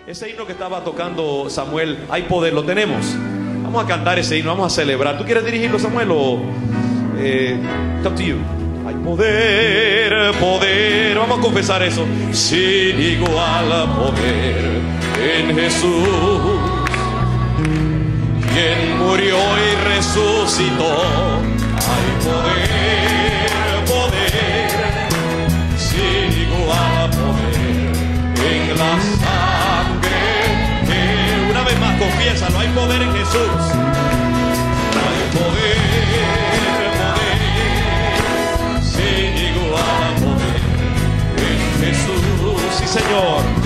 Ese himno que estaba tocando Samuel, hay poder, lo tenemos. Vamos a cantar ese himno, vamos a celebrar. ¿Tú quieres dirigirlo, Samuel, o it's up to you? Hay poder, poder, vamos a confesar eso. Sin igual poder en Jesús, quien murió y resucitó. Hay poder, poder, sin igual poder en la sangre. Una vez más, confiésalo, hay poder en Jesús. Hay poder, poder, sin igual poder en Jesús. Sí, Señor.